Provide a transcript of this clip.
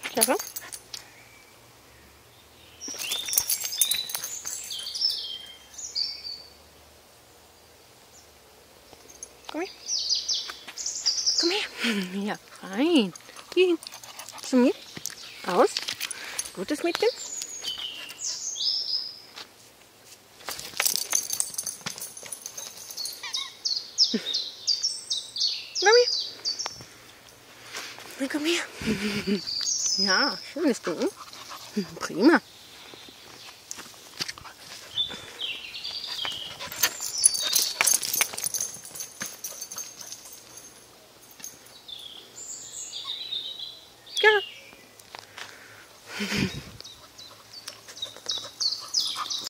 Clara? Komm her. Komm her. Ja, rein. Hin. Zu mir. Aus. Gutes Mädchen. Komm her. Na, komm her. Ja, schönes Ding. Prima. Ja.